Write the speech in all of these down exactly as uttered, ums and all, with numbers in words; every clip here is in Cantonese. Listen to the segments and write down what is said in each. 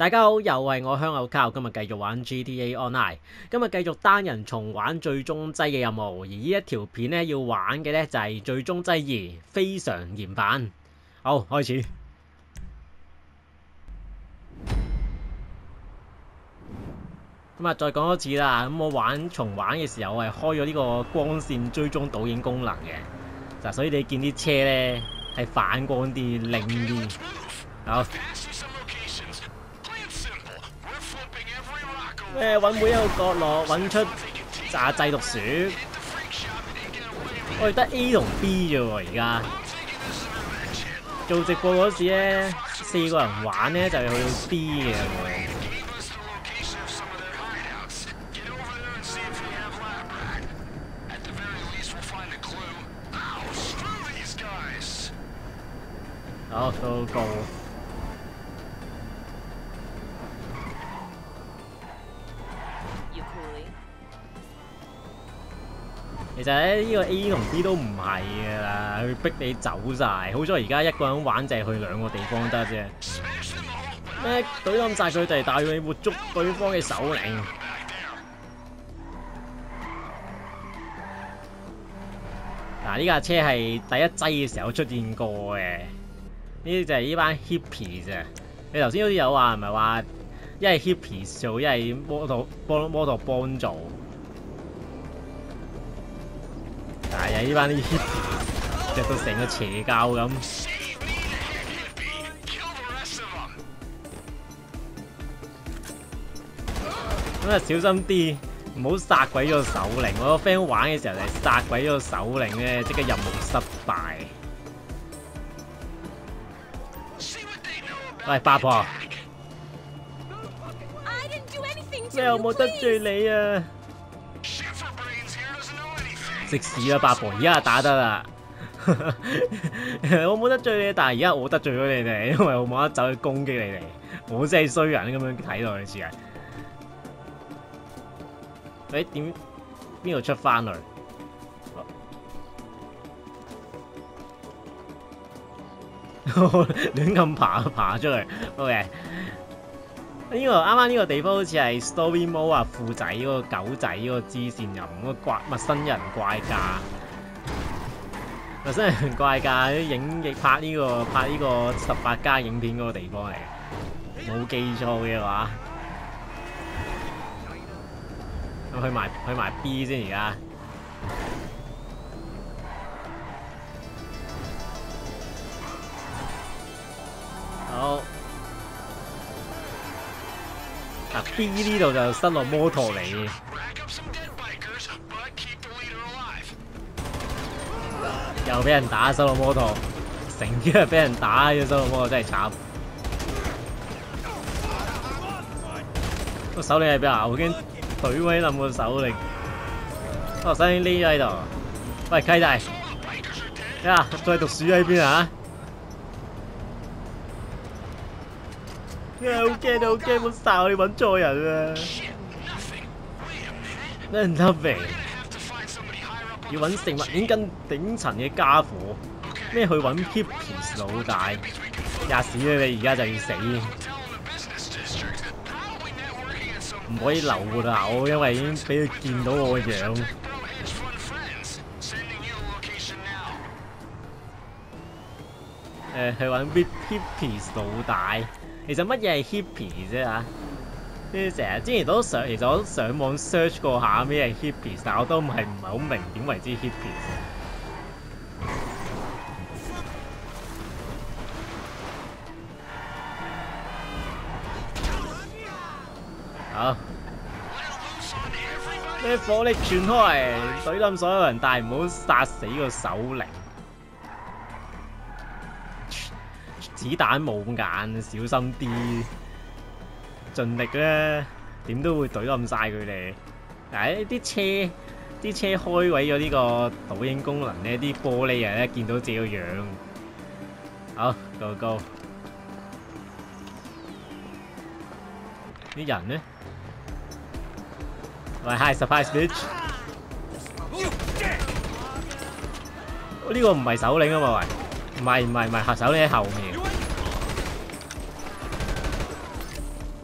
大家好，又係我香口膠，今日繼續玩 G T A Online， 今日繼續單人重玩最終劑嘅任務，而呢一條片咧要玩嘅咧就係最終劑二非常嚴版。好，開始。咁啊，再講多次啦。咁我玩重玩嘅時候，我係開咗呢個光線追蹤倒影功能嘅，嗱，所以你見啲車咧係反光啲、靚啲。好。咩揾每一個角落揾出炸製毒鼠，我哋得 A 同 B 啫喎，而家做直播嗰時咧，四個人玩咧就係去到 B 嘅。好，都高。其實咧，呢個 A 同 B 都唔係噶啦，佢逼你走晒。好彩而家一個人玩就係去兩個地方得啫。咩懟冧晒佢哋，帶佢活捉對方嘅首領。嗱，呢架車係第一劑嘅時候出現過嘅。呢啲就係呢班 hippies 啊！你頭先好似有話，唔係話一係 hippies 做，一係摩托幫摩托幫做。係啊！呢班啲 hippies 着到成個邪教咁。咁啊，小心啲，唔好殺鬼咗個首領。我個 friend 玩嘅時候就係殺鬼咗個首領咧，即刻任務失敗。喂，八婆，咩我冇得罪你啊？食屎啦，八婆！而家打得啦，我冇得罪你，但係而家我得罪咗你哋，因為我冇得走去攻擊你哋，我真係衰人咁樣睇落去似係。誒點邊度出翻去？亂咁爬爬出去 ，OK。呢、這個啱啱呢個地方好似係 Story Mode 啊，富仔嗰個狗仔嗰個支線人，嗰個怪陌生人怪架，陌生人怪架影亦拍呢、這個拍呢個十八加影片嗰個地方嚟嘅，冇記錯嘅話。咁去埋去埋 B 先而家。好。嗱 B 呢度就失落摩托嚟，又俾人打失落摩托，成日俾人打嘅失落摩托真係慘。個首領喺邊啊？我驚懟威冧個首領。哦，首領匿咗喺度。喂，契弟，呀，再毒鼠喺邊啊？好驚好驚，冇殺我哋揾錯人啊！咩人得明？要揾食物鏈跟頂層嘅家伙，咩去揾 hippies 老大？吔屎啦你！而家就要死，唔可以留活啊！我因為已經俾佢見到我個樣。誒，去揾 hippies 老大。其實乜嘢係 hippie 啫嚇？呢啲成日之前都上，其實我都上網 search 過下咩係 hippies，但我都唔係唔係好明點為之 hippies。好，咩火力全開，懟冧所有人，但係唔好殺死個首領。子彈冇眼，小心啲，盡力咧，點都會懟冧晒佢哋。誒啲車，啲車開毀咗呢個倒影功能咧，啲玻璃人咧見到自己個樣。好 ，go go。啲人咧，喂 ，hi surprise bitch。呢個唔係首領啊嘛喂，唔係唔係唔係，首領喺後面。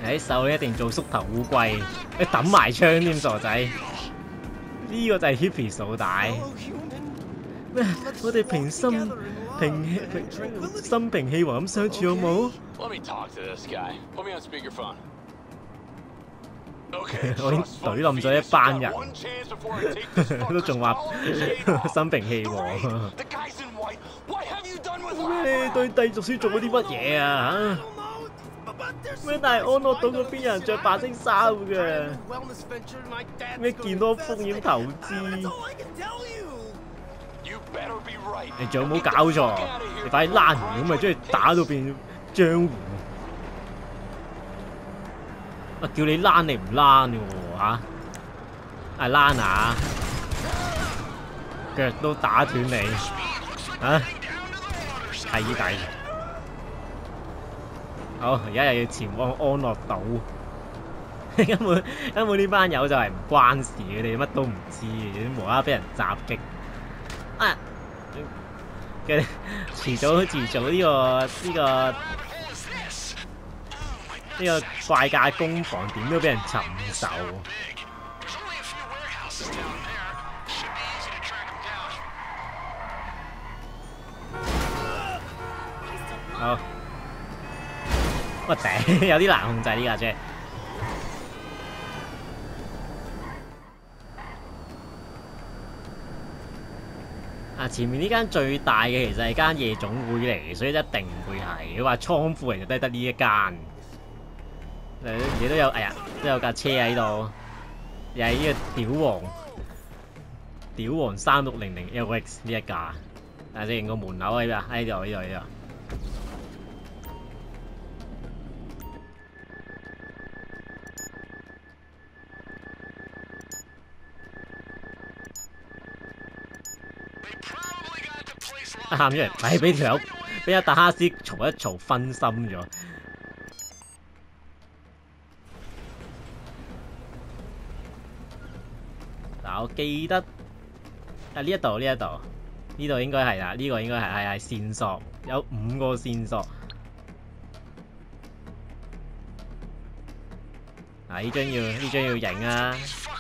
喺手一定做縮頭烏龜，你抌埋槍添傻仔。呢、這個就係 hippie 掃帶。咩？我哋平心平氣平心平氣和咁相處好冇？我已經懟冧咗一班人，都仲話心平氣和。咩？你對帝族書做咗啲乜嘢啊？咩？但係安樂島嗰邊有人着白色衫嘅，咩見多風險投資？你仲有冇搞錯？你快啲躝完咁咪將佢打到變漿糊。啊！叫你躝你唔躝喎嚇，啊躝下，腳都打斷你，啊契弟。好，而家又要前往安樂島，根本根本呢班友就係唔關事，佢哋乜都唔知嘅，無啦啦俾人襲擊。啊！嘅遲早遲早呢、呢個呢、呢個。呢個怪界工房點都俾人尋仇。好，我頂，有啲難控制呢架車。啊！前面呢間最大嘅其實係間夜總會嚟，所以一定唔會係。佢話倉庫其實都係得呢一間。誒，而都有，哎呀，都有架車喺度，又係呢個屌王，屌王三六零零 L X 呢一架。睇下先，個門口喺邊啊？喺度，喺度，喺度。啱咗嚟，唉，俾條友俾阿達哈斯嘈一嘈，分心咗。嗱，我記得啊，呢一度呢一度呢度應該係啦，呢、這個應該係係係線索，有五個線索。嗱，呢張要呢張要影啊！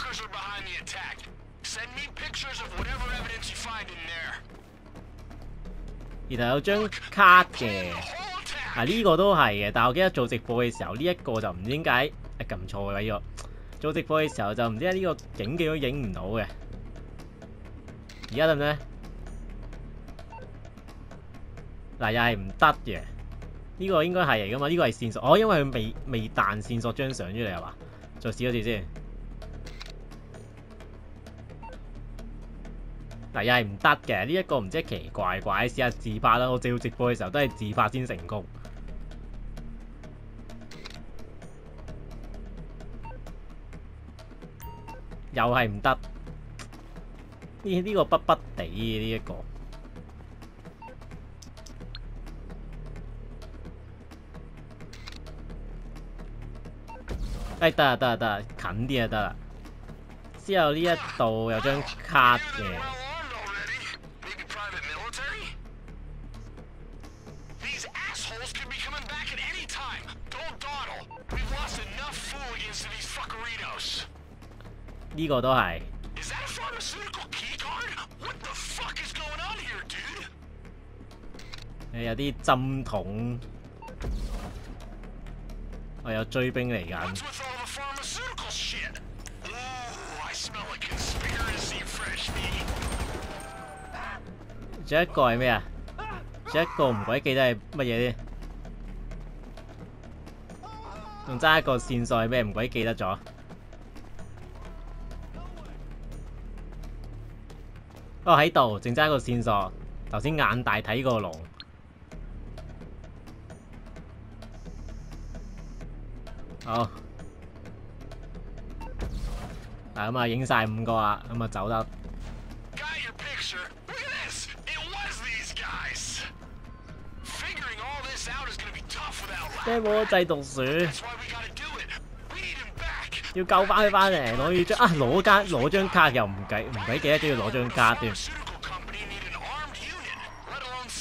然後有張卡嘅，啊呢、這個都係嘅，但係我記得做直播嘅時候呢一、這個就唔知點解撳錯嘅呢個。做直播嘅時候就唔知呢個景記都影唔到嘅，而家得唔得？嗱，又係唔得嘅。呢個應該係嚟噶嘛？呢個係線索。哦，因為佢未未彈線索張相出嚟係嘛？再試一次先。嗱，又係唔得嘅。呢一個唔知奇怪怪，試下自拍啦。我做直播嘅時候都係自拍先成功。又係唔得，呢、這、呢個筆筆地嘅呢一個，誒得啊得啊得啊，近啲啊得啦。之後呢一度有張卡嘅，呢個都係。誒有啲針筒，我有追兵嚟緊。仲有一個係咩啊？仲有一個唔鬼記得係乜嘢咧？仲爭一個線索係咩？唔鬼記得咗。哦喺度，淨爭一個線索。頭先眼大睇個龍。好。嗱咁啊，影晒五個啦，咁啊走得。咩冇制毒鼠？要救翻佢翻嚟，攞住張啊攞間攞張卡又唔計唔鬼記得都要攞張卡添。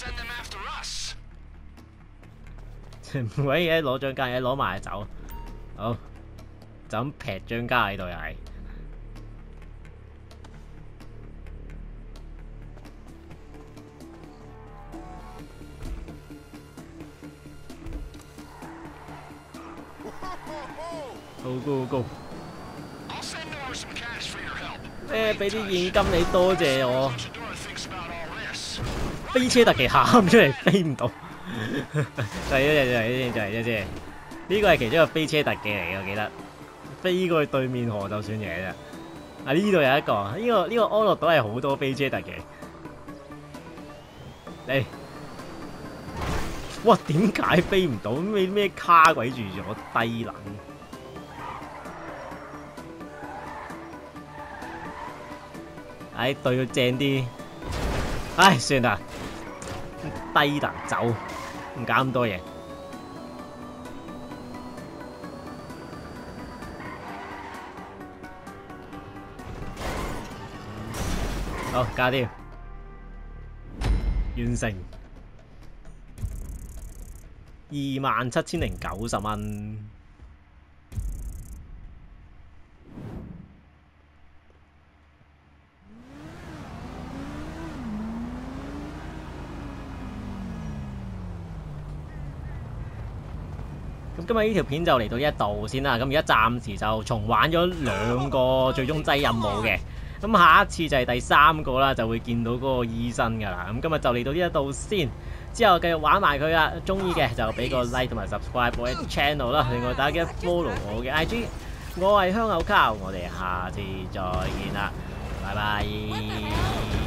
唔鬼記得攞張卡，嘢攞埋走。 好，就咁劈張家喺度又係。Go go go！ 咩？俾啲現金你，多謝我。飛車特技喊出嚟，飛唔到。就係一隻，就係一隻，就係一隻。呢個係其中一個飛車特技嚟嘅，我記得。飛過去對面河就算嘢啫。啊！呢度有一個，呢、這個呢、這個安樂島係好多飛車特技。嚟！哇！點解飛唔到？咩咩卡鬼住咗低能？唉，對佢正啲。唉，算啦，低能走，唔搞咁多嘢。好，搞掂，完成，二萬七千零九十蚊。咁今日呢條片就嚟到呢一度先啦。咁而家暫時就重玩咗兩個最終劑任務嘅。咁下一次就係第三個啦，就會見到嗰個醫生噶啦。咁今日就嚟到呢一度先，之後繼續玩埋佢啦。中意嘅就俾個 like 同埋 subscribe 我嘅 channel 啦。另外大家 follow 我嘅 I G， 我係香口膠，我哋下次再見啦，拜拜。